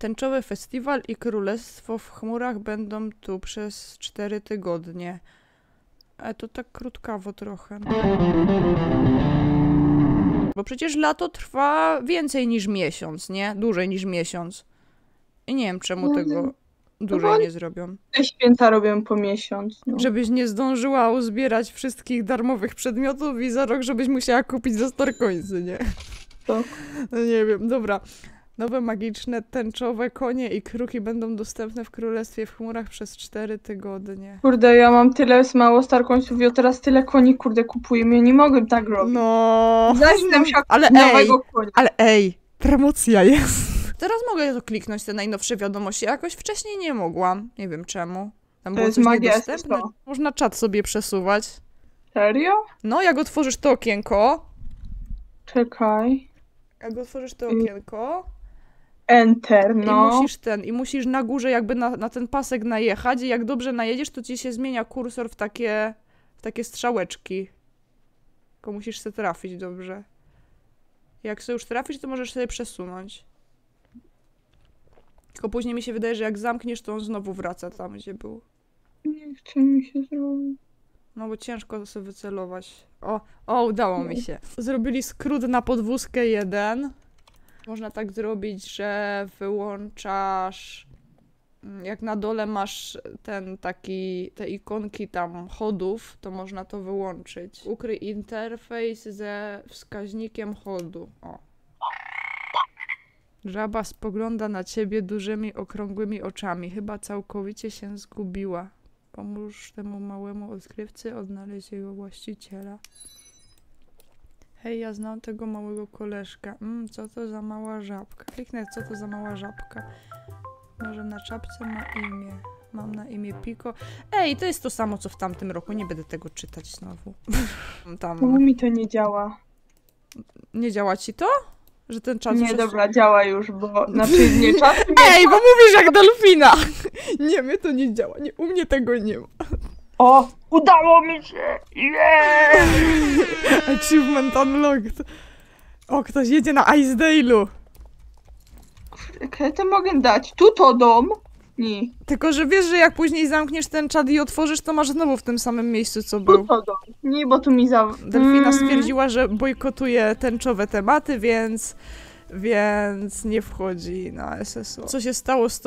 Tęczowy festiwal i królestwo w chmurach będą tu przez 4 tygodnie. To tak krótkawo trochę. Bo przecież lato trwa więcej niż miesiąc, nie? Dłużej niż miesiąc. I nie wiem, czemu tego dłużej nie zrobią. Te święta robią po miesiąc. No. Żebyś nie zdążyła uzbierać wszystkich darmowych przedmiotów i za rok, żebyś musiała kupić za Starcoinsy, nie? Tak. No nie wiem, dobra. Nowe magiczne tęczowe konie i kruki będą dostępne w Królestwie w chmurach przez 4 tygodnie. Kurde, ja mam tyle mało Starcoinsów i teraz tyle koni, kurde, kupuję. Ja nie mogę tak robić. No. Zanim się Ale nowego konia. Ale promocja jest. Teraz mogę to kliknąć, te najnowsze wiadomości. Jakoś wcześniej nie mogłam. Nie wiem czemu. Tam To było jest coś magia niedostępne. SSO. Można czat sobie przesuwać. Serio? No, jak otworzysz to okienko. Czekaj. Jak otworzysz to okienko. Enter, no. I musisz na górze jakby na ten pasek najechać i jak dobrze najedziesz, to ci się zmienia kursor w takie strzałeczki. Tylko musisz sobie trafić dobrze. Jak sobie już trafisz, to możesz sobie przesunąć. Tylko później mi się wydaje, że jak zamkniesz, to on znowu wraca tam, gdzie był. Nie chce mi się zrobić. No bo ciężko sobie wycelować. Udało mi się. Zrobili skrót na podwózkę 1. Można tak zrobić, że wyłączasz... Jak na dole masz te ikonki tam chodów, to można to wyłączyć. Ukryj interfejs ze wskaźnikiem chodu. O. Żaba spogląda na ciebie dużymi, okrągłymi oczami. Chyba całkowicie się zgubiła. Pomóż temu małemu odkrywcy odnaleźć jego właściciela. Hej, ja znam tego małego koleżka. Co to za mała żabka? Kliknę, co to za mała żabka. Może na czapce ma imię. Mam na imię Piko. Ej, to jest to samo, co w tamtym roku. Nie będę tego czytać znowu. Czemu mi to nie działa? Nie działa ci to? Że ten czas... Nie, dobra, działa już, bo... Znaczy, nie czas... Ej, bo mówisz jak delfina! Nie, mnie to nie działa. Nie, u mnie tego nie ma. O! Udało mi się! Yeah! Achievement unlocked. O, ktoś jedzie na Icedale'u. Ja to mogę dać. Tu to dom? Nie. Tylko, że wiesz, że jak później zamkniesz ten czat i otworzysz, to masz znowu w tym samym miejscu, co był. Tu to dom. Nie, bo tu mi Delfina stwierdziła, że bojkotuje tęczowe tematy, więc nie wchodzi na SSO. Co się stało z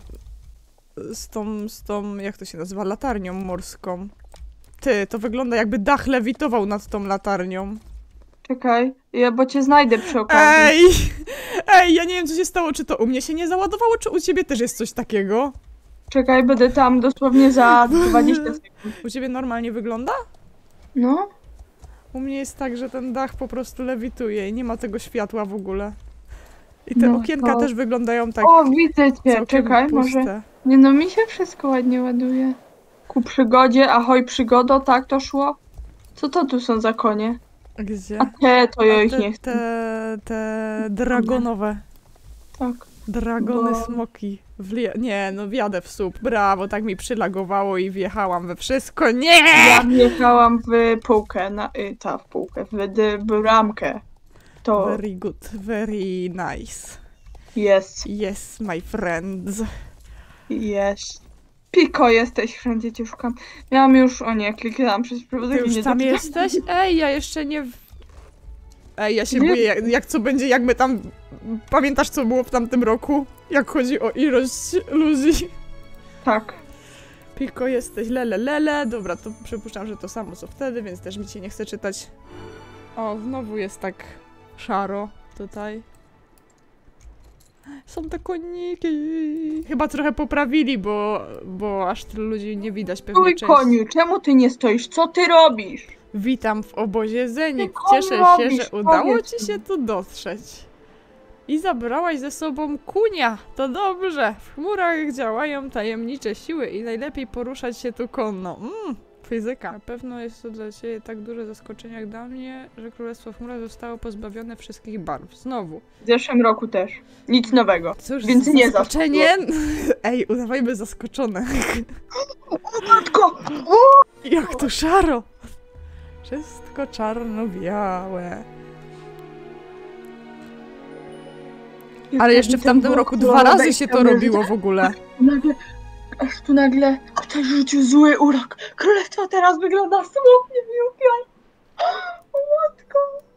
tą, jak to się nazywa, latarnią morską? Ty, to wygląda jakby dach lewitował nad tą latarnią. Czekaj, bo cię znajdę przy okazji. Ej, ja nie wiem, co się stało, czy to u mnie się nie załadowało, czy u ciebie też jest coś takiego? Czekaj, będę tam dosłownie za 20 sekund. U ciebie normalnie wygląda? No. U mnie jest tak, że ten dach po prostu lewituje i nie ma tego światła w ogóle. I te okienka też wyglądają tak. O, widzę cię, czekaj, puste. może... Nie no, mi się wszystko ładnie ładuje. Ku przygodzie, ahoj przygodo, tak to szło? Co to tu są za konie? Gdzie? A te to ja ich nie chcę. Te dragonowe. Tak. Dragony smoki. Nie, no wjadę w słup. Brawo, tak mi przylagowało i wjechałam we wszystko. Nie! Ja wjechałam w półkę, w bramkę. To... Very good, very nice. Yes. Yes, my friends. Yes. Piko, jesteś, wszędzie cię szukam. Miałam już, o nie, kliknęłam przez przypadek. Ty już tam jesteś? Ej, ja jeszcze nie... Ej, ja się boję, jak co będzie, jak my tam... Pamiętasz, co było w tamtym roku? Jak chodzi o ilość ludzi? Tak. Piko, jesteś lele. Dobra, to przypuszczam, że to samo co wtedy, więc też mi się nie chce czytać. O, znowu jest tak szaro tutaj. Są te koniki. Chyba trochę poprawili, bo aż tylu ludzi nie widać pewnie Mój koniu, czemu ty nie stoisz? Co ty robisz? Witam w obozie Zenit. Co Cieszę się, robisz? że udało Powiedz ci się mi. tu dotrzeć. I zabrałaś ze sobą kunia. To dobrze. W chmurach działają tajemnicze siły i najlepiej poruszać się tu konno. Fizyka. Na pewno jest to dla ciebie tak duże zaskoczenie jak dla mnie, że Królestwo w chmurach zostało pozbawione wszystkich barw. Znowu. W zeszłym roku też. Nic nowego. Cóż, Więc nie zaskoczenie. Ej, udawajmy zaskoczone. O matko! Jak to szaro. Wszystko czarno-białe. Ale jeszcze w tamtym roku 2 razy się to robiło w ogóle. Nagle, aż tu nagle ktoś rzucił zły urok. Królestwo teraz wygląda smutnie, Miłka. O matko.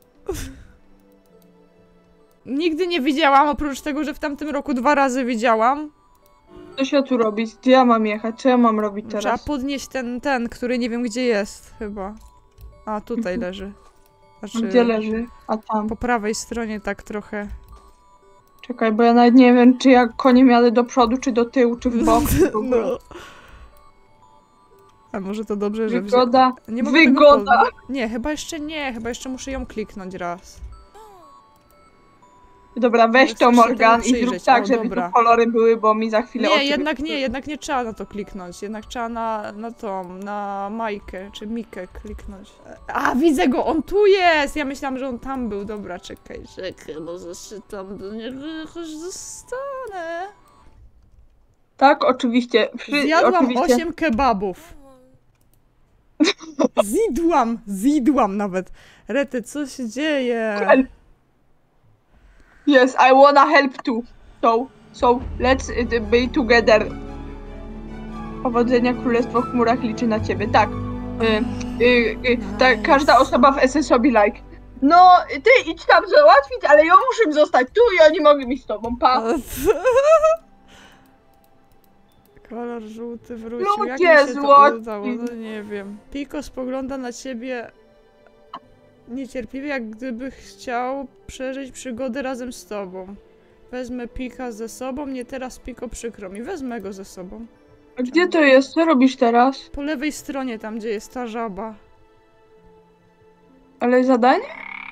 Nigdy nie widziałam, oprócz tego, że w tamtym roku 2 razy widziałam. Co się tu robi? Gdzie ja mam jechać? Co ja mam robić Trzeba teraz? podnieść ten, który nie wiem gdzie jest chyba. A, tutaj leży. Znaczy, Gdzie leży? A tam. po prawej stronie tak trochę. Czekaj, bo ja nawet nie wiem, czy ja koniem jadę do przodu, czy do tyłu, czy w bok. w ogóle. No. A może to dobrze, że Wygoda. nie mogę tego Wygoda. Nie, chyba jeszcze nie. Chyba jeszcze muszę ją kliknąć raz. Dobra, weź Chcę to się Morgan temu i zrób przyjrzeć. tak, O, żeby dobra. tu kolory były, bo mi za chwilę oczy Jednak nie trzeba na to kliknąć. Jednak trzeba na Majkę, czy Mikę kliknąć. A, widzę go, on tu jest! Ja myślałam, że on tam był. Dobra, czekaj, może się tam do niego jakoś dostanę. Tak, oczywiście. Zjadłam Oczywiście. 8 kebabów. Zidłam nawet. Rety, co się dzieje? Help. Yes, I wanna help too. So let's be together. Powodzenia, Królestwo w chmurach liczy na ciebie. Tak. Tak, każda osoba w SS-owi like. No, ty idź tam załatwić, ale ja muszę zostać tu i oni mogą mi z tobą, pa. Kolor żółty wrócił. Ludzie Jak mi się to złoci. udało? No nie wiem. Piko spogląda na ciebie niecierpliwie, jak gdyby chciał przeżyć przygodę razem z tobą. Wezmę Pika ze sobą. Nie teraz, Piko, przykro mi. Wezmę go ze sobą. A gdzie to jest? Co robisz teraz? Po lewej stronie, tam gdzie jest ta żaba. Ale zadanie?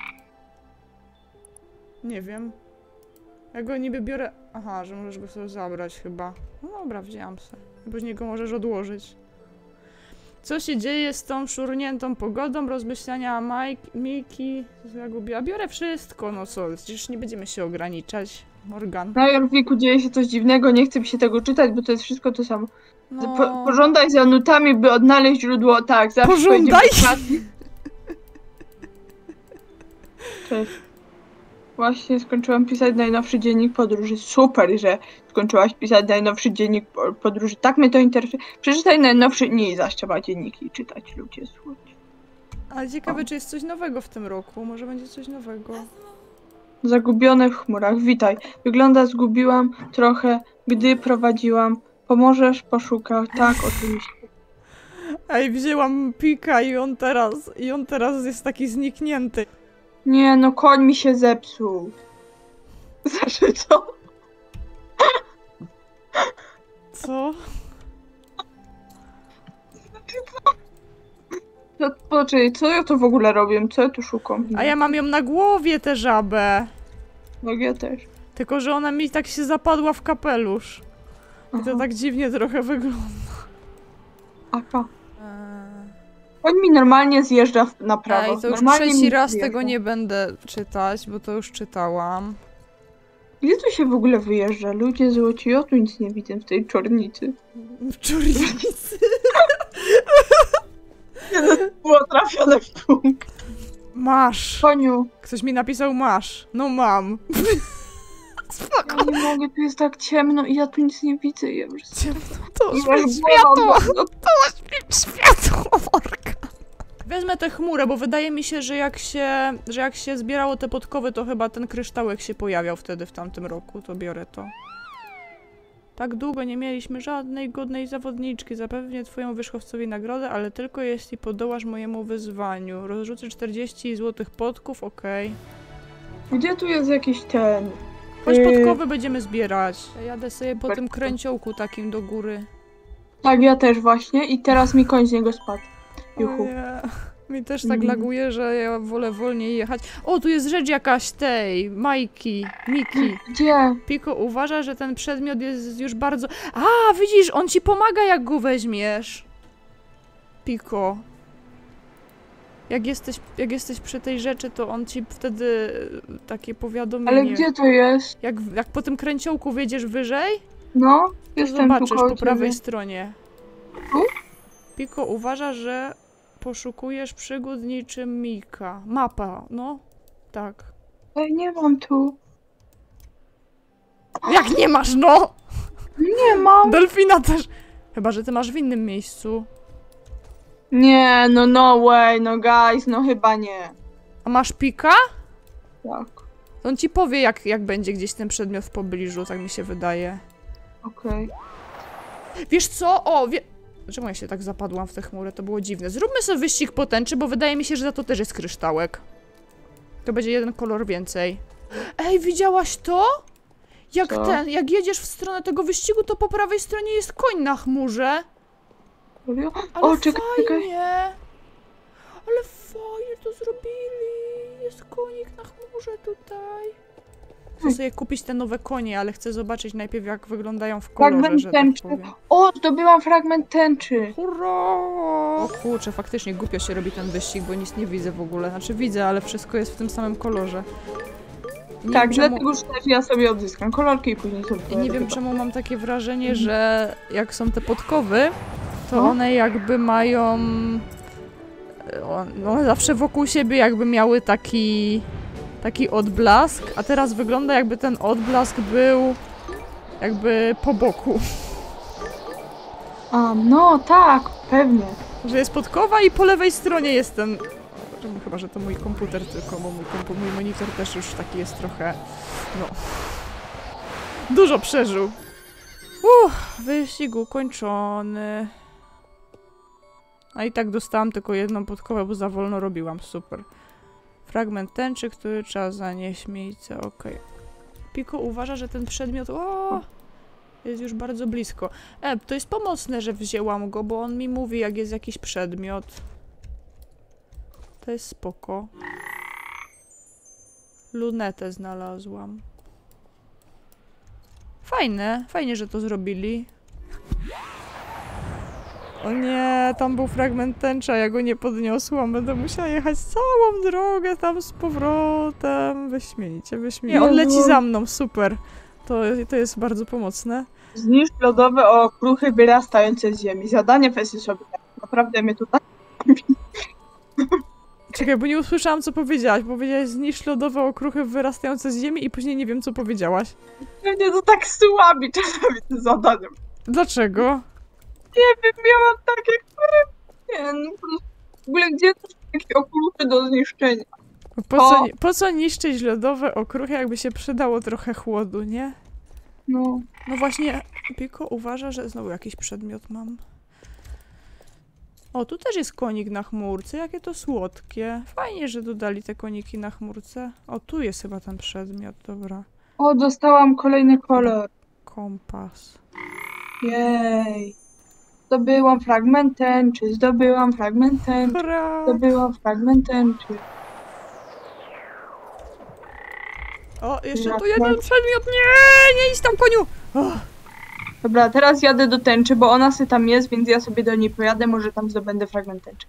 Nie wiem. Ja go niby biorę... Aha, że możesz go sobie zabrać chyba. No dobra, wzięłam sobie. Później go możesz odłożyć. Co się dzieje z tą szurniętą pogodą? Rozmyślania Miki zagubiła. Biorę wszystko, no co? Przecież nie będziemy się ograniczać. Morgan. Na Jorwiku dzieje się coś dziwnego, nie chcę mi się tego czytać, bo to jest wszystko to samo. No... Pożądaj za nutami, by odnaleźć źródło, tak, zawsze Pożądaj? Cześć. Właśnie skończyłam pisać najnowszy dziennik podróży. Super, że skończyłaś pisać najnowszy dziennik podróży. Tak mnie to interesuje. Przeczytaj najnowszy... Nie, zaś trzeba dzienniki czytać, ludzie, słuchajcie. Ale ciekawe, czy jest coś nowego w tym roku. Może będzie coś nowego. Zagubione w chmurach. Witaj. Wygląda zgubiłam trochę, gdy prowadziłam. Pomożesz poszukać? Tak, oczywiście. Ej, wzięłam Pika i on teraz jest taki zniknięty. Nie, no koń mi się zepsuł. Znaczy co? Co? Poczekaj, co ja to w ogóle robię? Co ja tu szukam? A ja mam ją na głowie, tę żabę. No ja też. Tylko, że ona mi tak się zapadła w kapelusz. I to Aha. tak dziwnie trochę wygląda. Aka. On mi normalnie zjeżdża na prawo. Ej, to już Normalnie trzeci mi raz zjeżdża. tego nie będę czytać, bo to już czytałam. Gdzie tu się w ogóle wyjeżdża? Ludzie złoci, ja tu nic nie widzę w tej czornicy. W czurnicy. Było trafione w punkt. Masz. Koniu, Ktoś mi napisał masz. No mam. Spoko. ja nie mogę, tu jest tak ciemno i ja tu nic nie widzę. Ja już... To I masz świeć głowę, światło. no, Światło, worka. Wezmę tę chmurę, bo wydaje mi się, że jak się zbierało te podkowy, to chyba ten kryształek się pojawiał wtedy w tamtym roku. To biorę to. Tak długo nie mieliśmy żadnej godnej zawodniczki. Zapewnię twojemu wierzchowcowi nagrodę, ale tylko jeśli podołasz mojemu wyzwaniu. Rozrzucę 40 złotych podków, okej. Gdzie tu jest jakiś ten... Choć podkowy będziemy zbierać. Ja jadę sobie po tym kręciołku takim do góry. Tak, ja też właśnie i teraz mi koń z niego spadł. Juhu. O nie. Mi też tak laguje, że ja wolę wolniej jechać. O, tu jest rzecz jakaś tej, Miki. Gdzie? Piko uważa, że ten przedmiot jest już bardzo... A, widzisz, on ci pomaga, jak go weźmiesz. Piko. Jak jesteś przy tej rzeczy, to on ci wtedy takie powiadomienie... Ale gdzie to jest? Jak po tym kręciołku wjedziesz wyżej, No, to jestem tu zobaczysz koło po prawej ciebie. stronie. Tu? Piko uważa, że poszukujesz przygód niczym Mika. Mapa, no. Tak. Ej, nie mam tu. Jak nie masz, no? Nie mam. Delfina też. Chyba, że ty masz w innym miejscu. Nie, no no way, no guys, no chyba nie. A masz pika? Tak, To on ci powie, jak będzie gdzieś ten przedmiot w pobliżu, tak mi się wydaje. okej. Wiesz co? O, Czemu ja się tak zapadłam w tę chmurę? To było dziwne. Zróbmy sobie wyścig potęczy, bo wydaje mi się, że za to też jest kryształek. To będzie jeden kolor więcej. Ej, widziałaś to? Co? Jak jedziesz w stronę tego wyścigu, to po prawej stronie jest koń na chmurze. Serio? Ale O, czekaj, czekaj. fajnie. Ale fajnie to zrobili. Jest konik na chmurze tutaj. Chcę sobie kupić te nowe konie, ale chcę zobaczyć najpierw, jak wyglądają w kolorze, Fragment że tak tęczy. powiem. O, zdobyłam fragment tęczy. Hurra! O kurczę, faktycznie głupio się robi ten wyścig, bo nic nie widzę w ogóle. Znaczy widzę, ale wszystko jest w tym samym kolorze. Nie Tak, wiem, czemu, dlatego że też ja sobie odzyskam kolorki i później sobie nie wiem, chyba. czemu mam takie wrażenie, że jak są te podkowy, to No. one jakby mają... One zawsze wokół siebie jakby miały taki odblask, a teraz wygląda jakby ten odblask był jakby po boku. A, no tak, pewnie. Że jest podkowa i po lewej stronie jest ten... Chyba, że to mój komputer tylko, bo mój monitor też już taki jest trochę... no... Dużo przeżył. Wyścig ukończony. A i tak dostałam tylko jedną podkowę, bo za wolno robiłam, super. Fragment tęczy, który trzeba zanieść miejsce, okej. Piko uważa, że ten przedmiot... jest już bardzo blisko. To jest pomocne, że wzięłam go, bo on mi mówi, jak jest jakiś przedmiot. To jest spoko. Lunetę znalazłam. Fajnie, że to zrobili. O nie, tam był fragment tęcza, ja go nie podniosłam. Będę musiała jechać całą drogę tam z powrotem. Wyśmienicie. Nie, on leci za mną, super. To jest bardzo pomocne. Zniszcz lodowe okruchy wyrastające z ziemi. Zadanie weź sobie. Naprawdę mnie tutaj... Czekaj, bo nie usłyszałam, co powiedziałaś. Powiedziałaś, zniszcz lodowe okruchy wyrastające z ziemi i później nie wiem, co powiedziałaś. Pewnie to tak słabi czasami te zadania. Dlaczego? Nie wiem, miałam takie, które... Nie, no po prostu... W ogóle gdzie to są takie okruchy do zniszczenia? Po co niszczyć lodowe okruchy, jakby się przydało trochę chłodu, nie? No. No właśnie, Piko uważa, że znowu jakiś przedmiot mam. O, tu też jest konik na chmurce, jakie to słodkie. Fajnie, że dodali te koniki na chmurce. O, tu jest chyba ten przedmiot, dobra. O, dostałam kolejny kolor. Kompas. Jej. Zdobyłam fragment tęczy, zdobyłam fragment tęczy, Hurra! zdobyłam fragment tęczy. O, jeszcze tu jeden przedmiot. Nie idź tam, koniu! O, Dobra, teraz jadę do tęczy, bo ona sobie tam jest, więc ja sobie do niej pojadę, może tam zdobędę fragment tęczy.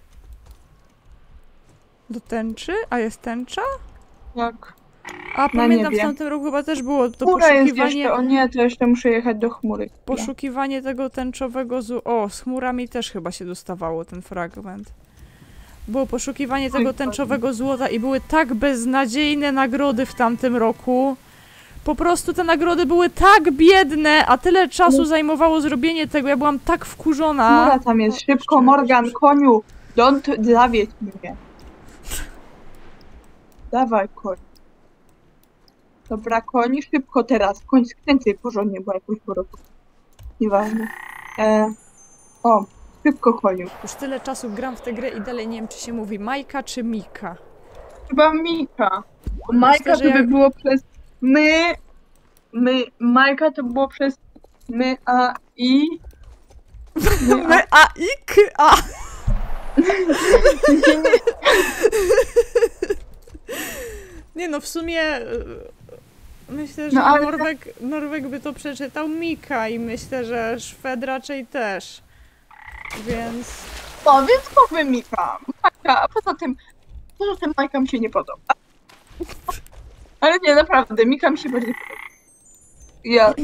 do tęczy? A jest tęcza? Tak. A pamiętam, w niebie. tamtym roku chyba też było to Chmura jest poszukiwanie... jeszcze, o nie, to jeszcze muszę jechać do chmury. Poszukiwanie tego tęczowego O, z chmurami też chyba się dostawało ten fragment. Było poszukiwanie tego tęczowego złota i były tak beznadziejne nagrody w tamtym roku. Po prostu te nagrody były tak biedne, a tyle czasu zajmowało zrobienie tego. Ja byłam tak wkurzona. Chmura tam jest, szybko, Morgan, koniu! Don't zawiedź mnie. Dawaj, koń. Dobra, koń, szybko teraz. Koń skręcaj porządnie, bo jakoś po roku. Nieważne. O, szybko, koniu. Już tyle czasu gram w tę grę i dalej nie wiem, czy się mówi Majka czy Mika. Chyba Mika. Majka że to by jak- było przez Majka to było przez my, a, i. A, I, K, A. Nie no, w sumie myślę, że No, ale Norweg by to przeczytał Mika i myślę, że Szwed raczej też. Więc... O, więc powiem Mika. Majka, a poza tym Majka mi się nie podoba. Ale nie, naprawdę, Mika mi się bardziej podoba. Ja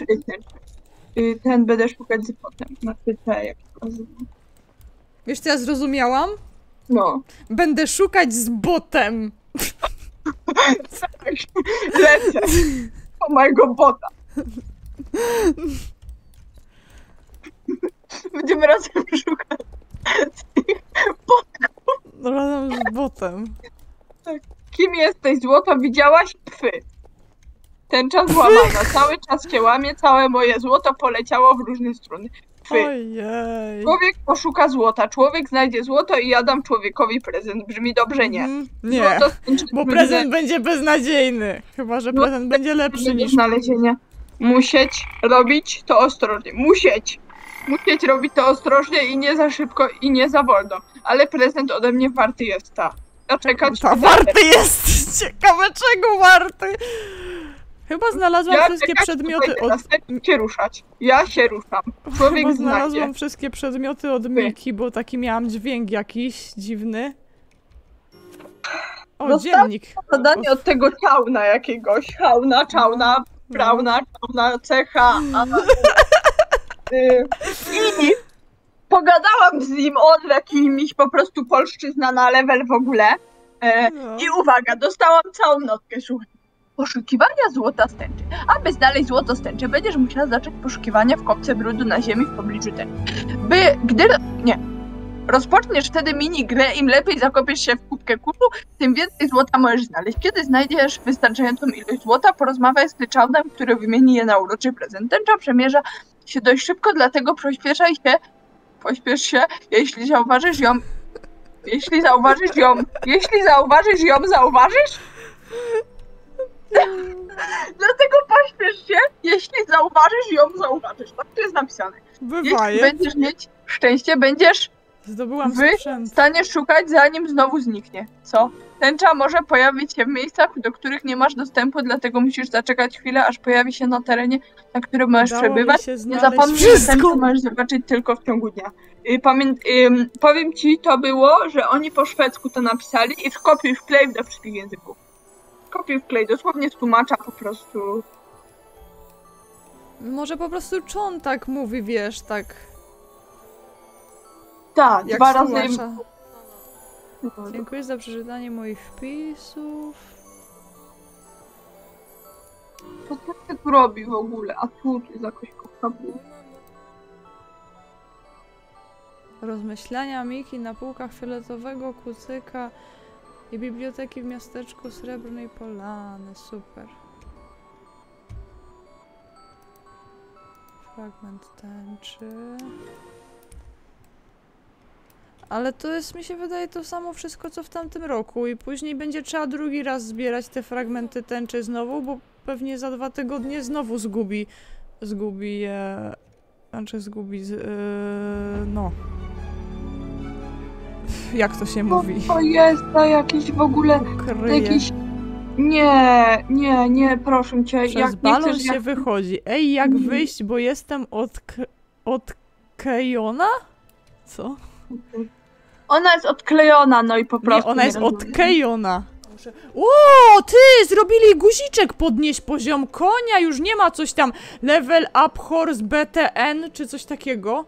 ten będę szukać z potem. Znaczy te, jak to nazywa. Wiesz co ja zrozumiałam? No. Będę szukać z botem. Lecę. Po mojego bota. Będziemy razem szukać tych Razem z botem. Kim jesteś? Złoto widziałaś? Pfy. Tęcza złamana. Cały czas się łamie, całe moje złoto poleciało w różne strony. Pfy. Ojej. Człowiek poszuka złota, człowiek znajdzie złoto i ja dam człowiekowi prezent. Brzmi dobrze? Nie. Nie, Złoto skończy bo prezent będzie beznadziejny. Chyba, że prezent będzie lepszy niż... znalezienia. Musieć robić to ostrożnie. Musieć robić to ostrożnie i nie za szybko i nie za wolno. Ale prezent ode mnie warty jest zaczekać. Ta warty jest! Ciekawe czego warty! Chyba znalazłam wszystkie przedmioty od... Ja się ruszam. Człowiek Chyba znajdzie. znalazłam wszystkie przedmioty od Miki, bo taki miałam dźwięk jakiś dziwny. O, dziennik. Zadanie od tego ciauna jakiegoś. Czałna, prauna, cecha. I pogadałam z nim on jakimś po prostu polszczyzna na level w ogóle. I uwaga, dostałam całą notkę, słuchaj. Poszukiwania złota z tęczy. Aby znaleźć złoto z tęczy, będziesz musiała zacząć poszukiwania w kopce brudu na ziemi w pobliżu tęczy. Rozpoczniesz wtedy minigrę, im lepiej zakopiesz się w kubkę kurzu, tym więcej złota możesz znaleźć. Kiedy znajdziesz wystarczającą ilość złota, porozmawiaj z Tyczaunem, który wymieni je na uroczy prezent. Tęcza przemierza się dość szybko, dlatego pośpiesz się, jeśli zauważysz ją, zauważysz? Dlatego pośpiesz się, jeśli zauważysz. Tak to jest napisane. Bywaje. Jeśli będziesz mieć szczęście, będziesz Zdobyłam w sprzęt. stanie szukać, zanim znowu zniknie. Co? Tęcza może pojawić się w miejscach, do których nie masz dostępu, dlatego musisz zaczekać chwilę, aż pojawi się na terenie, na którym możesz Udało mi przebywać. się Nie znaleźć zapomnij, że wszystko. tęczę możesz zobaczyć tylko w ciągu dnia. Powiem ci, to było, że oni po szwedzku to napisali i w kopiuj wklej do wszystkich języków. Kopiuj wklej, dosłownie z tłumacza po prostu. Może po prostu John tak mówi, wiesz, tak Tak, jak dwa razy. tłumacza. Dziękuję za przeczytanie moich wpisów. Co ty tu robi w ogóle? A tu jest jakoś kopka. Rozmyślania Miki na półkach fioletowego kucyka i biblioteki w miasteczku Srebrnej Polany. Super. Fragment tęczy. Ale to jest, mi się wydaje, to samo wszystko, co w tamtym roku i później będzie trzeba drugi raz zbierać te fragmenty tęczy znowu, bo pewnie za 2 tygodnie znowu zgubi je... Znaczy no... Jak to się mówi? To jest to jakiś w ogóle... Kryje. Jakiś... Nie, proszę cię. Przez jak nie balon chcesz, się wychodzi. Ej, jak wyjść, bo jestem odklejona? Co? Ona jest odklejona, no i po prostu... Nie, ona jest rozumiem. odklejona. O, ty! Zrobili guziczek podnieść poziom konia, już nie ma coś tam level up horse BTN, czy coś takiego.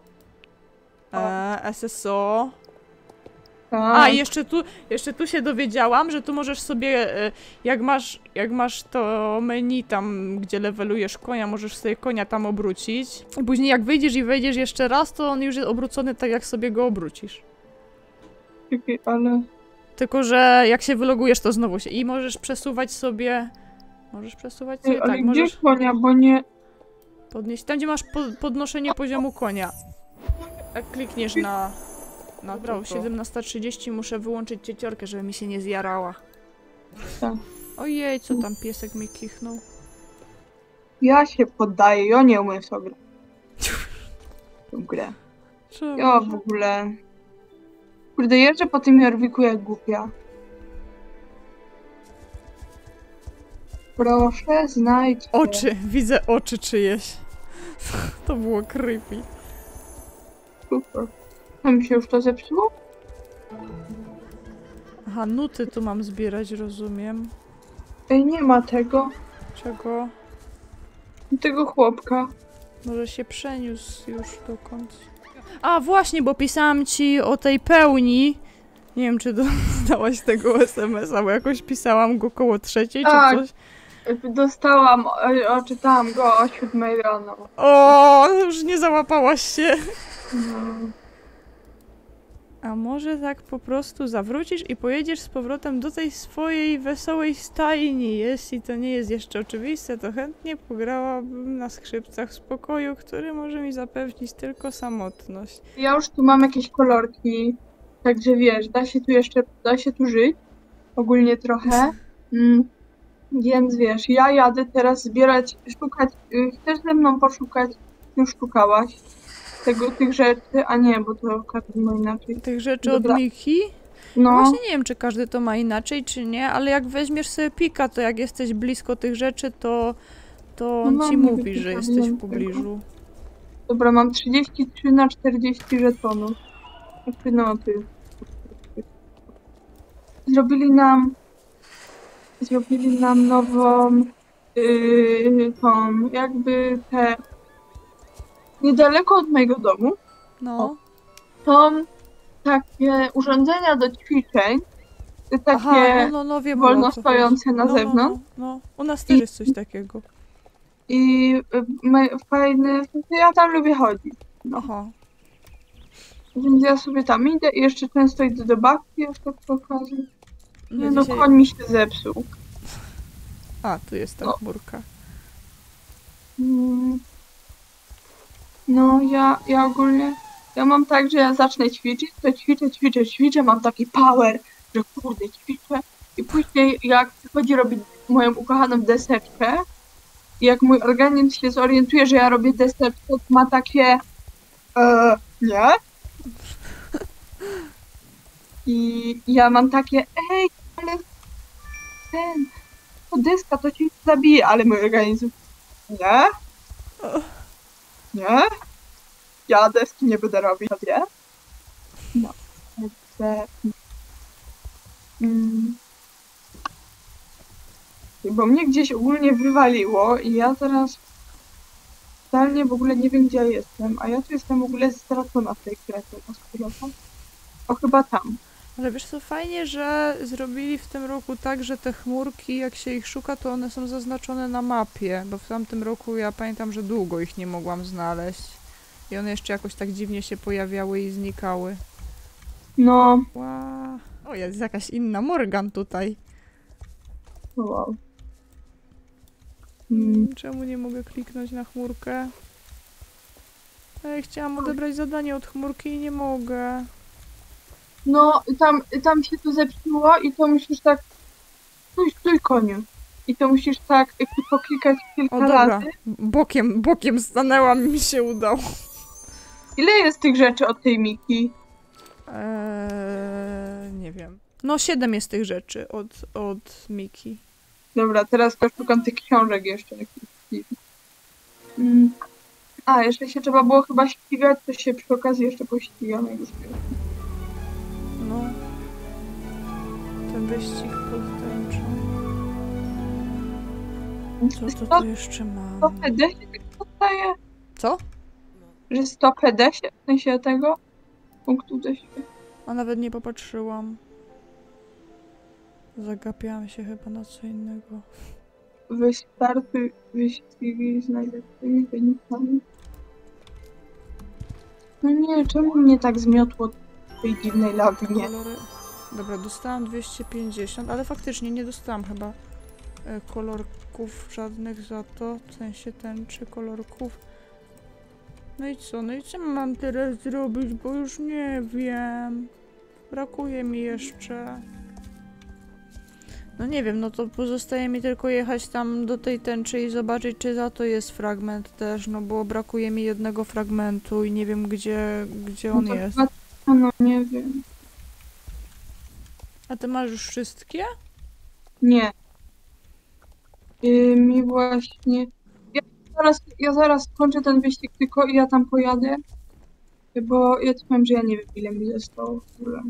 SSO. Tak. A, jeszcze tu się dowiedziałam, że tu możesz sobie, jak masz to menu tam, gdzie levelujesz konia, możesz sobie konia tam obrócić. Później jak wyjdziesz i wejdziesz jeszcze raz, to on już jest obrócony tak, jak sobie go obrócisz. Ale... Tylko, że jak się wylogujesz, to znowu się... I możesz przesuwać sobie... Ale tak, gdzie możesz konia, bo nie... podnieść... Tam, gdzie masz podnoszenie poziomu konia. Jak klikniesz na... Dobra, 17:30 muszę wyłączyć cieciorkę, żeby mi się nie zjarała. Tak. Ojej, co tam piesek mi kichnął. Ja się poddaję, ja nie umiem sobie grać. Tę grę. Czemu? Ja w ogóle... Kurde, jeżdżę po tym Jorwiku jak głupia. Proszę, znajdź. Oczy, widzę oczy czyjeś. To było creepy. Super. A mi się już to zepsuło? Aha, nuty tu mam zbierać, rozumiem. Ej, nie ma tego. Czego? Tego chłopka. Może się przeniósł już dokąd. A właśnie, bo pisałam ci o tej pełni. Nie wiem, czy dostałaś tego SMS-a, bo jakoś pisałam go koło 3:00 Tak. czy coś. Dostałam, czytałam go o 7 rano. O, już nie załapałaś się. No. A może tak po prostu zawrócisz i pojedziesz z powrotem do tej swojej wesołej stajni? Jeśli to nie jest jeszcze oczywiste, to chętnie pograłabym na skrzypcach w spokoju, który może mi zapewnić tylko samotność. Ja już tu mam jakieś kolorki, także wiesz, da się tu żyć, ogólnie trochę. Więc wiesz, ja jadę teraz szukać, chcesz ze mną poszukać, już szukałaś tych rzeczy, a nie, bo to każdy ma inaczej. Tych rzeczy Dobra. od Miki? No, Właśnie nie wiem, czy każdy to ma inaczej, czy nie, ale jak weźmiesz sobie pika, to jak jesteś blisko tych rzeczy, to on No, ci nie mówi, wiem, że czy jesteś wiem w pobliżu. dobra, mam 33 na 40 żetonów. Znaczy, no, zrobili nam nową, tą, jakby niedaleko od mojego domu, No. są takie urządzenia do ćwiczeń, takie Aha, no, wiem, wolno o co stojące chodzi. na No, zewnątrz. No. U nas też jest coś takiego. I fajne, ja tam lubię chodzić. Aha. Więc ja sobie tam idę i jeszcze często idę do babci jeszcze przy okazji. Nie, no dzisiaj... koń mi się zepsuł. A, tu jest ta No. chmurka. No ja ogólnie, ja mam tak, że ja zacznę ćwiczyć, to ćwiczę, mam taki power, że kurde ćwiczę i później jak przychodzi robić moją ukochaną deseczkę i jak mój organizm się zorientuje, że ja robię deseczkę, to ma takie nie? I ja mam takie, ej, ale to deska to ci zabije, ale mój organizm nie? Nie? Ja deski nie będę robić, nie? No, także... Bo mnie gdzieś ogólnie wywaliło i ja teraz totalnie w ogóle nie wiem, gdzie ja jestem, a ja tu jestem w ogóle stracona w tej grze, o, chyba tam. Ale wiesz co, fajnie, że zrobili w tym roku tak, że te chmurki, jak się ich szuka, to one są zaznaczone na mapie, bo w tamtym roku ja pamiętam, że długo ich nie mogłam znaleźć. I one jeszcze jakoś tak dziwnie się pojawiały i znikały. No. Wow. O, jest jakaś inna Morgan tutaj. Wow. Czemu nie mogę kliknąć na chmurkę? Ej, chciałam odebrać zadanie od chmurki i nie mogę. No, tam się to zepsuło i to musisz tak... Stój koniu. I to musisz tak poklikać kilka O, dobra. razy. Bokiem stanęłam i mi się udało. Ile jest tych rzeczy od tej Miki? Nie wiem. No 7 jest tych rzeczy od Miki. Dobra, teraz to szukam tych książek jeszcze. A, jeszcze się trzeba było chyba ścigać, to się przy okazji jeszcze pościgam. No. Ten wyścig pod tęczą. Co tu jeszcze mam? 100 PD się tak dostaje? Co? Że 100 PD się, w sensie tego punktu doświadczenia. A nawet nie popatrzyłam. Zagapiałam się chyba na co innego. Wystartuj wyścigi z najlepszymi wynikami. No nie, czemu mnie tak zmiotło w tej dziwnej lawinie? Kolory... Dobra, dostałam 250, ale faktycznie nie dostałam chyba kolorków żadnych za to, w sensie tęczy kolorków. No i co? No i co mam teraz zrobić, bo już nie wiem. Brakuje mi jeszcze. No nie wiem, no to pozostaje mi tylko jechać tam do tej tęczy i zobaczyć, czy za to jest fragment też, no bo brakuje mi jednego fragmentu i nie wiem, gdzie on No to jest. no nie wiem. A ty masz już wszystkie? Nie. Mi właśnie... Ja zaraz kończę ten wyścig tylko i ja tam pojadę. Bo ja ci powiem, że ja nie wiem, ile mi zostało w ogóle.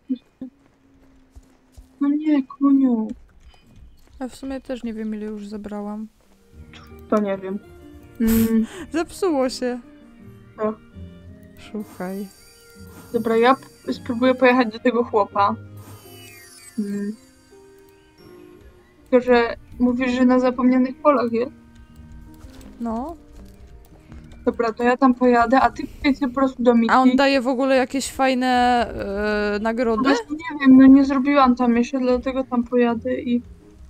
No nie, koniu. A w sumie też nie wiem, ile już zebrałam. To nie wiem. Zepsuło się. Co? Szukaj. Dobra, ja spróbuję pojechać do tego chłopa. Tylko, że mówisz, że na zapomnianych polach jest. No. Dobra, to ja tam pojadę, a ty powiedz po prostu do Miki. A on daje w ogóle jakieś fajne nagrody? Właśnie nie wiem, no nie zrobiłam tam jeszcze, dlatego tam pojadę i...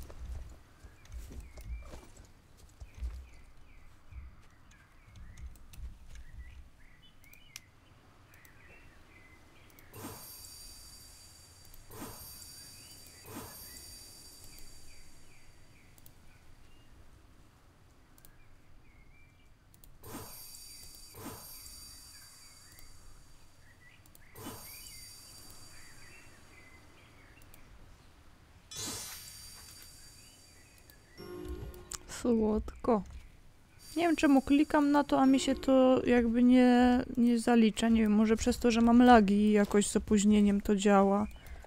Słodko. Nie wiem czemu klikam na to, a mi się to jakby nie zalicza. Nie wiem, może przez to, że mam lagi i jakoś z opóźnieniem to działa.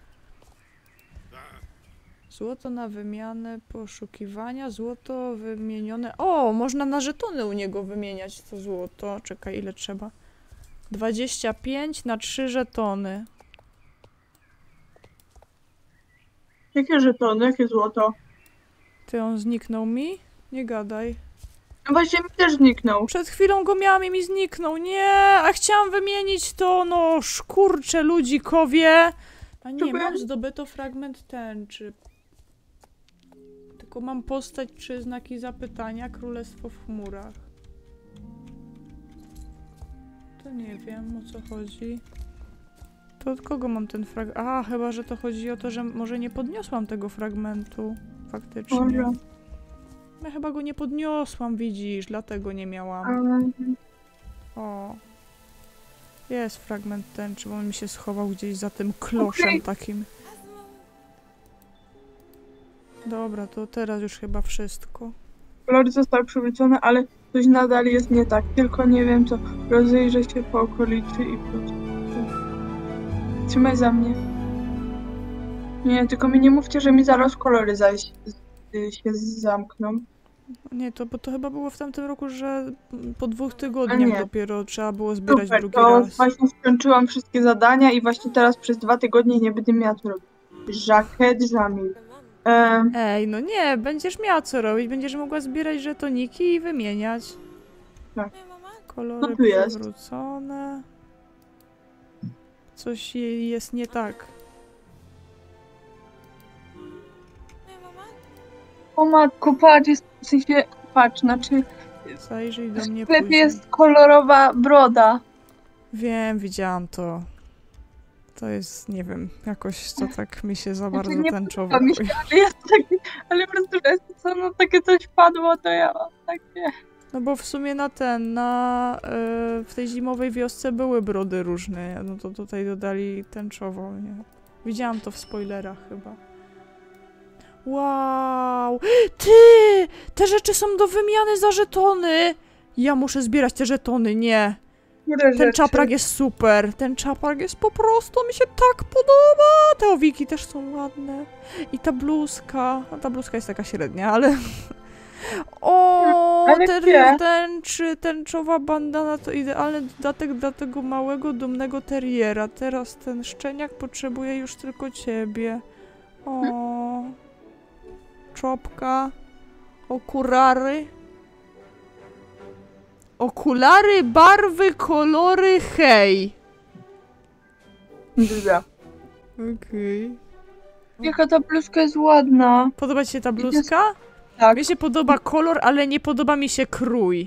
Złoto na wymianę, poszukiwania, złoto wymienione. O, można na żetony u niego wymieniać to złoto. Czekaj, ile trzeba? 25 na 3 żetony. Jakie żetony, jakie złoto? Ty, on zniknął mi? Nie gadaj. No właśnie mi też zniknął. Przed chwilą go miałam i mi zniknął. Nie, a chciałam wymienić to, no, szkurcze ludzikowie. A nie, mam zdobyto fragment tęczy. Tylko mam postać czy znaki zapytania, królestwo w chmurach. To nie wiem, o co chodzi. To od kogo mam ten fragment? A, chyba, że to chodzi o to, że może nie podniosłam tego fragmentu. Faktycznie. Może. Ja chyba go nie podniosłam, widzisz, dlatego nie miałam. O. Jest fragment tęczy, bo on mi się schował gdzieś za tym kloszem takim. Dobra, to teraz już chyba wszystko. Kolor został przywrócony, ale coś nadal jest nie tak. Tylko nie wiem co. Rozejrzę się po okolicy i po prostu. Trzymaj za mnie. Nie, tylko mi nie mówcie, że mi zaraz kolory się zamkną. Nie, bo to chyba było w tamtym roku, że po 2 tygodniach nie. dopiero trzeba było zbierać Super, drugi to raz. właśnie skończyłam wszystkie zadania i właśnie teraz przez 2 tygodnie nie będę miała co robić. Żakiet, Żamil. Ej, no nie, będziesz miała co robić, będziesz mogła zbierać żetoniki i wymieniać. Tak. Kolory Co tu jest? przywrócone. Coś jest nie tak. O matko, patrz, jest w sensie, patrz, znaczy Zajrzyj do mnie w sklepie później. jest kolorowa broda. Wiem, widziałam to. To jest, nie wiem, jakoś to tak mi się za bardzo nie tęczowo podoba mi się, ale jest taki, ale po prostu, że co, no takie coś padło, to ja mam takie... No bo w sumie w tej zimowej wiosce były brody różne, no to tutaj dodali tęczową, nie? Widziałam to w spoilerach chyba. Wow! Ty! Te rzeczy są do wymiany za żetony! Ja muszę zbierać te żetony, nie! Ten czaprak jest super! Ten czaprak jest po prostu, mi się tak podoba! Te owiki też są ładne. I ta bluzka. No, ta bluzka jest taka średnia, ale... O, Ale gdzie? tęczowa bandana to idealny dodatek dla tego małego, dumnego teriera. Teraz ten szczeniak potrzebuje już tylko ciebie. O, czopka, okulary. Okulary, barwy, kolory, hej. Dobra. Okej. Jaka ta bluzka jest ładna. Podoba ci się ta bluzka? Tak. Mi się podoba kolor, ale nie podoba mi się krój.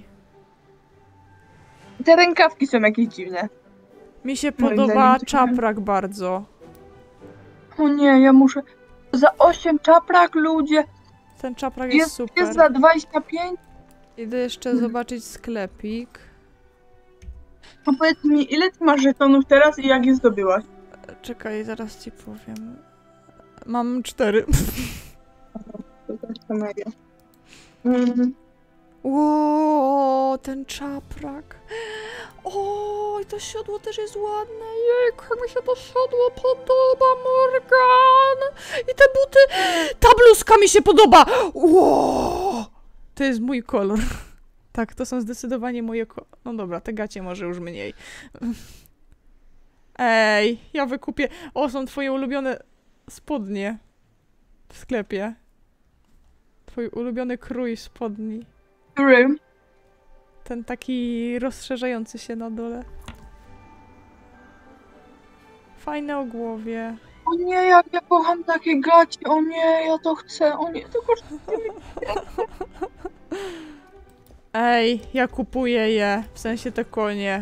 Te rękawki są jakieś dziwne. Mi się Moim podoba zdaniem trochę. czaprak bardzo. O nie, ja muszę... Za 8 czaprak, ludzie. Ten czaprak jest super. Jest za 25. Idę jeszcze zobaczyć sklepik. No powiedz mi, ile ty masz żetonów teraz i jak je zdobyłaś? Czekaj, zaraz ci powiem. Mam 4. To też to moje. Ło, ten czaprak. Oj, to siodło też jest ładne. Jejku, jak mi się to siodło podoba, Morgan. I te buty. Ta bluzka mi się podoba. Ło, to jest mój kolor. Tak, to są zdecydowanie moje No dobra, te gacie może już mniej. Ej, ja wykupię... O, są twoje ulubione spodnie w sklepie. Twój ulubiony krój spodni. Który? Ten taki rozszerzający się na dole. Fajne o głowie. O nie, jak ja kocham takie gacie, o nie, ja to chcę, o nie, to kosztuje. Ej, ja kupuję je. W sensie te konie.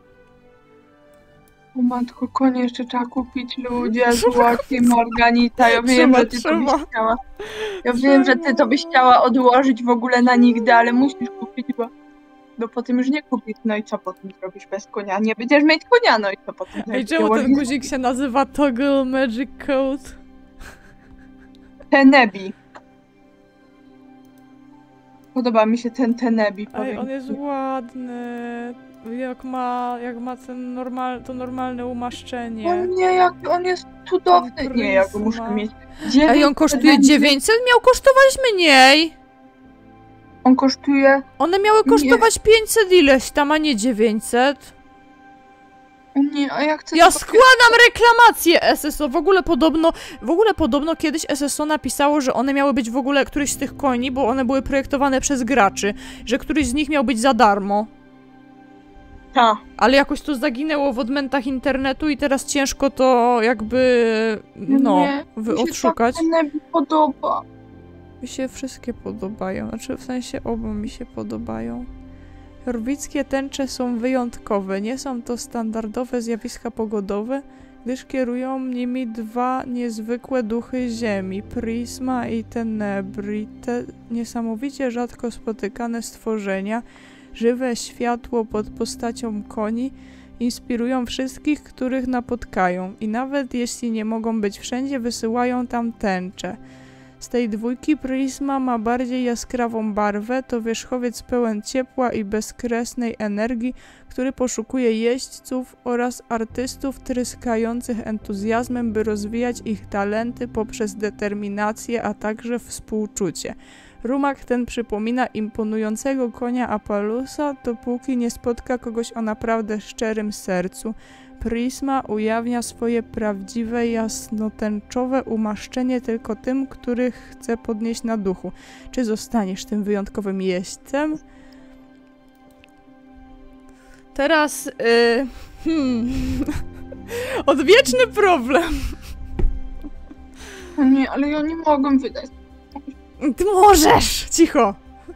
O matko, konie jeszcze trzeba kupić, ludzie, złoci, Marganita, ja wiem, że ty to byś chciała. Ja wiem, że ty to byś chciała odłożyć w ogóle na nigdy, ale musisz kupić, bo potem już nie kupisz, no i co potem zrobisz bez konia? Nie będziesz mieć konia, no i co potem Ej, czemu ten guzik się nazywa Toggle Magic Code? Tenebi. Podoba mi się ten Tenebi. Ej, on jest ładny. Jak ma to normalne umaszczenie. O nie, jak on jest cudowny. Nie, ja go muszę mieć. Ej, on kosztuje 900? Miał kosztować mniej. On kosztuje... One miały kosztować 500 ileś tam, a nie 900. O nie, a ja chcę... Ja składam reklamację SSO. W ogóle podobno kiedyś SSO napisało, że one miały być w ogóle któryś z tych koni, bo one były projektowane przez graczy, że któryś z nich miał być za darmo. Ta. Ale jakoś to zaginęło w odmętach internetu i teraz ciężko to jakby, no, odszukać. Mi się tak podoba. Mi się wszystkie podobają, znaczy w sensie oba mi się podobają. Jorwickie tęcze są wyjątkowe, nie są to standardowe zjawiska pogodowe, gdyż kierują nimi dwa niezwykłe duchy ziemi, Prisma i Tenebri. Te niesamowicie rzadko spotykane stworzenia, żywe światło pod postacią koni, inspirują wszystkich, których napotkają i nawet jeśli nie mogą być wszędzie, wysyłają tam tęcze. Z tej dwójki Prisma ma bardziej jaskrawą barwę, to wierzchowiec pełen ciepła i bezkresnej energii, który poszukuje jeźdźców oraz artystów tryskających entuzjazmem, by rozwijać ich talenty poprzez determinację, a także współczucie. Rumak ten przypomina imponującego konia Apalusa, dopóki nie spotka kogoś o naprawdę szczerym sercu. Prisma ujawnia swoje prawdziwe, jasnotęczowe umaszczenie tylko tym, których chce podnieść na duchu. Czy zostaniesz tym wyjątkowym jeźdźcem? Teraz... Odwieczny problem. O nie, ale ja nie mogę wydać. Ty możesz! Cicho!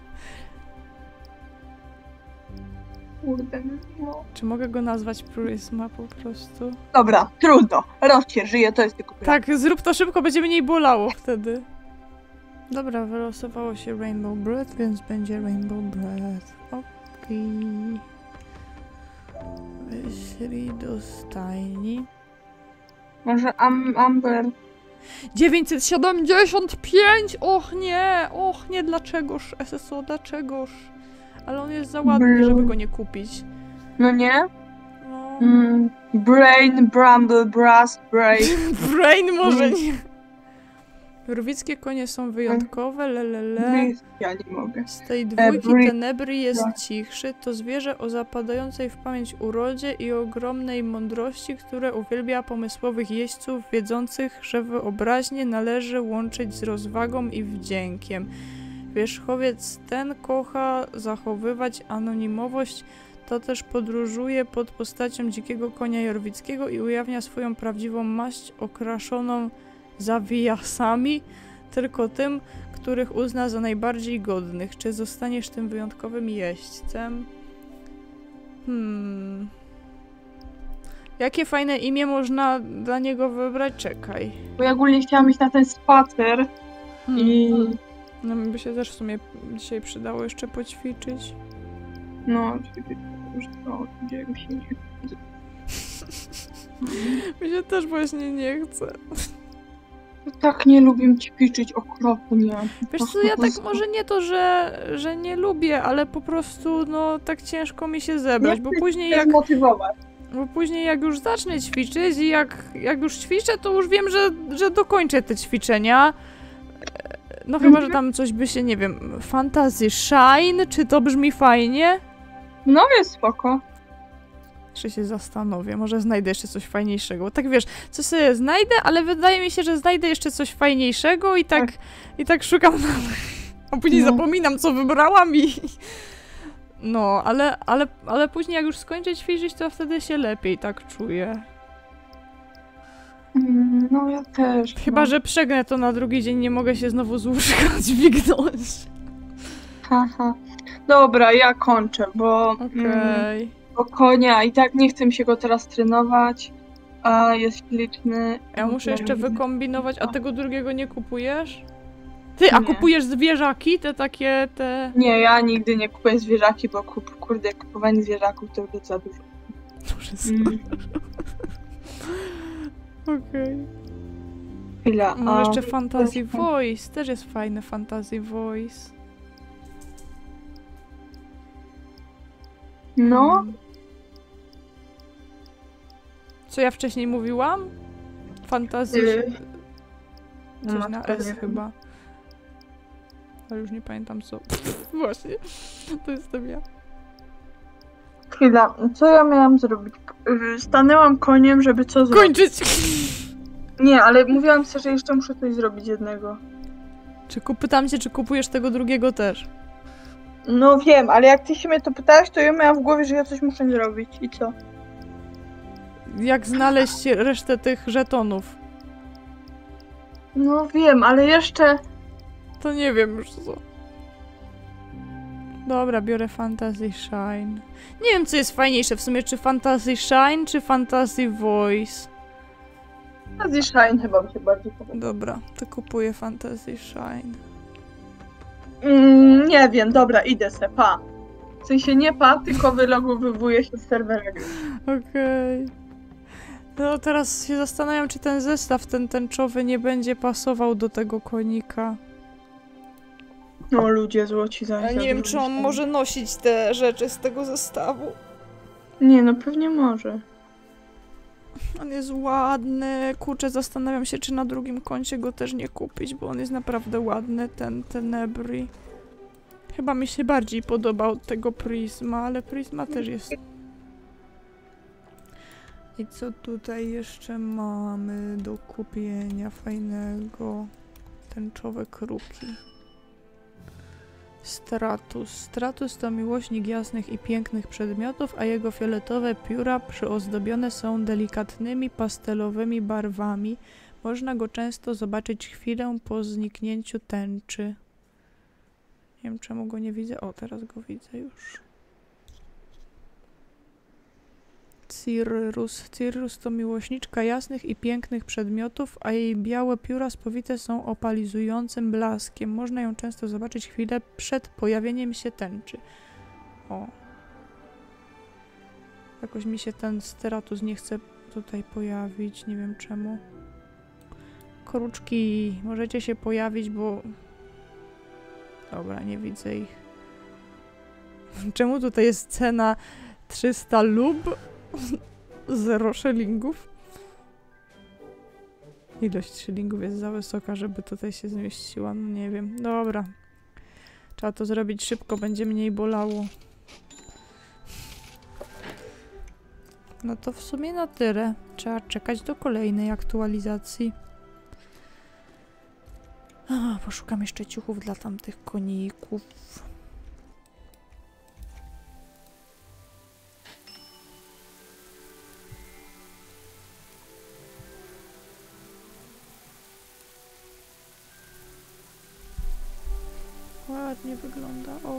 Kurde, no. Czy mogę go nazwać Prisma po prostu? Dobra, trudno. Raz się żyje, to jest tylko Tak, zrób to szybko, będzie mniej bolało wtedy. Dobra, wylosowało się Rainbow Breath, więc będzie Rainbow Breath. Okej. Wyślij do stajni. Może Amber... 975! Och nie, dlaczegoż SSO, dlaczegoż? Ale on jest za ładny, żeby go nie kupić. No nie? No. Brain, Bramble, Brass, Brain. Brain może nie. Jorwickie konie są wyjątkowe, lelele. Ja nie mogę. Z tej dwójki Tenebri jest cichszy. To zwierzę o zapadającej w pamięć urodzie i ogromnej mądrości, które uwielbia pomysłowych jeźdźców, wiedzących, że wyobraźnię należy łączyć z rozwagą i wdziękiem. Wierzchowiec ten kocha zachowywać anonimowość, to też podróżuje pod postacią dzikiego konia jorwickiego i ujawnia swoją prawdziwą maść okraszoną zawijasami, tylko tym, których uzna za najbardziej godnych. Czy zostaniesz tym wyjątkowym jeźdźcem? Jakie fajne imię można dla niego wybrać? Czekaj. Bo ja ogólnie chciałam iść na ten spacer i... No mi by się też w sumie dzisiaj przydało jeszcze poćwiczyć. No, już to dzieje się nie. Mi się też właśnie nie chce. Tak nie lubię ćwiczyć okropnie. Wiesz co, ja tak może nie to, że nie lubię, ale po prostu no tak ciężko mi się zebrać, bo później jak już zacznę ćwiczyć i jak już ćwiczę, to już wiem, że dokończę te ćwiczenia. No chyba, że tam coś by się, nie wiem, Fantasy Shine, czy to brzmi fajnie? No jest spoko. Jeszcze się zastanowię, może znajdę jeszcze coś fajniejszego, bo tak wiesz, co sobie znajdę, ale wydaje mi się, że znajdę jeszcze coś fajniejszego i tak szukam A później No. zapominam, co wybrałam i... No, ale później jak już skończę ćwiczyć, to wtedy się lepiej tak czuję. No ja też. Chyba, no. że przegnę to na drugi dzień, nie mogę się znowu z łóżka dźwignąć. Haha. Dobra, ja kończę, bo, Okej. bo konia i tak nie chcę mi się go teraz trenować, a jest śliczny. Ja muszę jeszcze Dobra, wykombinować, a tego drugiego nie kupujesz? Ty, a Nie. kupujesz zwierzaki? Te takie, te... Nie, ja nigdy nie kupuję zwierzaki, bo kurde, kupowanie zwierzaków to już za dużo. Okej. Chwila, Mam a... jeszcze Fantasy Voice, też jest fajne Fantasy Voice. No, Mm. Co ja wcześniej mówiłam? Fantasy... Coś matko, na nie S wiem. chyba. Ale już nie pamiętam co. Właśnie, to jestem ja. chwila, co ja miałam zrobić? Stanęłam koniem, żeby co zrobić? Kończyć! Nie, ale mówiłam sobie, że jeszcze muszę coś zrobić jednego. Pytam cię, czy kupujesz tego drugiego też? No wiem, ale jak ty się mnie to pytałaś, to ja miałam w głowie, że ja coś muszę zrobić. I co? Jak znaleźć resztę tych żetonów? No wiem, ale jeszcze... To nie wiem już co. Dobra, biorę Fantasy Shine. Nie wiem, co jest fajniejsze w sumie, czy Fantasy Shine, czy Fantasy Voice. Fantasy Shine chyba mi się bardziej podoba. Dobra, to kupuję Fantasy Shine. Nie wiem, dobra, idę se, pa. W sensie nie pa, tylko wylogowywuję się z serwera gry. Okej. No teraz się zastanawiam, czy ten zestaw, ten tęczowy nie będzie pasował do tego konika. No ludzie złoci za Ja nie wiem, czy on może nosić te rzeczy z tego zestawu. Nie, no pewnie może. On jest ładny. Kurczę, zastanawiam się, czy na drugim koncie go też nie kupić, bo on jest naprawdę ładny, ten Tenebri. Chyba mi się bardziej podobał od tego Prisma, ale Prisma też jest. I co tutaj jeszcze mamy do kupienia fajnego? Tęczowe kruki. Stratus. Stratus to miłośnik jasnych i pięknych przedmiotów, a jego fioletowe pióra przyozdobione są delikatnymi pastelowymi barwami. Można go często zobaczyć chwilę po zniknięciu tęczy. Nie wiem, czemu go nie widzę. O, teraz go widzę już. Cirrus. Cirrus to miłośniczka jasnych i pięknych przedmiotów, a jej białe pióra spowite są opalizującym blaskiem. Można ją często zobaczyć chwilę przed pojawieniem się tęczy. O. Jakoś mi się ten Stratus nie chce tutaj pojawić, nie wiem czemu. Kruczki, możecie się pojawić, bo... Dobra, nie widzę ich. Czemu tutaj jest cena 300 lub? 0 szylingów. Ilość szylingów jest za wysoka, żeby tutaj się zmieściła. No nie wiem. Dobra. Trzeba to zrobić szybko, będzie mniej bolało. No to w sumie na tyle. Trzeba czekać do kolejnej aktualizacji. Poszukam jeszcze ciuchów dla tamtych koników. Ładnie wygląda. O.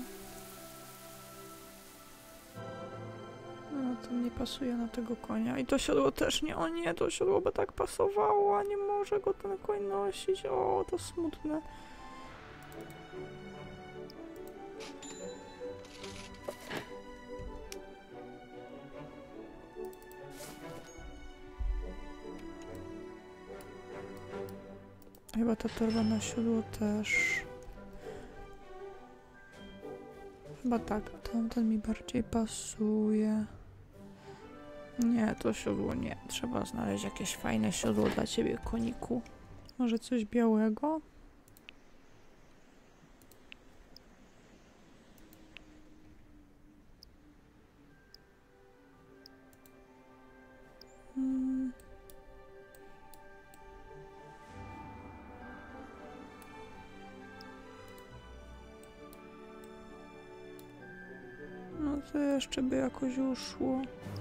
No to nie pasuje na tego konia. I to siodło też nie. O nie, to siodło by tak pasowało, a nie może go ten koń nosić. O, to smutne. Chyba ta torba na siodło też. Chyba tak, tamten mi bardziej pasuje. Nie, to siodło nie. Trzeba znaleźć jakieś fajne siodło dla ciebie, koniku. Może coś białego? Hmm. jeszcze by jakoś uszło.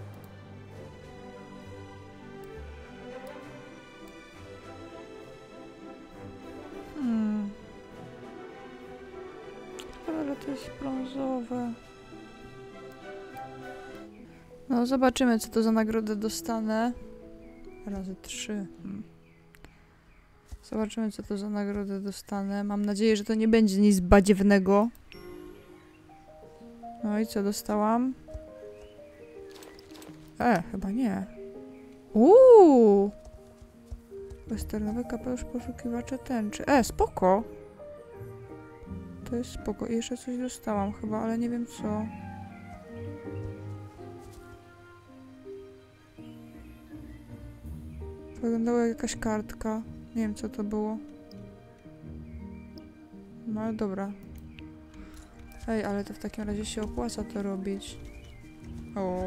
Ale to jest brązowe. No, zobaczymy, co to za nagrodę dostanę. Razy 3. Zobaczymy, co to za nagrodę dostanę. Mam nadzieję, że to nie będzie nic badziewnego. No i co dostałam? Chyba nie. Westernowy kapelusz poszukiwacza tęczy. Spoko! To jest spoko. I jeszcze coś dostałam chyba, ale nie wiem co. Wyglądała jak jakaś kartka. Nie wiem co to było. No ale dobra. Ej, ale to w takim razie się opłaca to robić. O.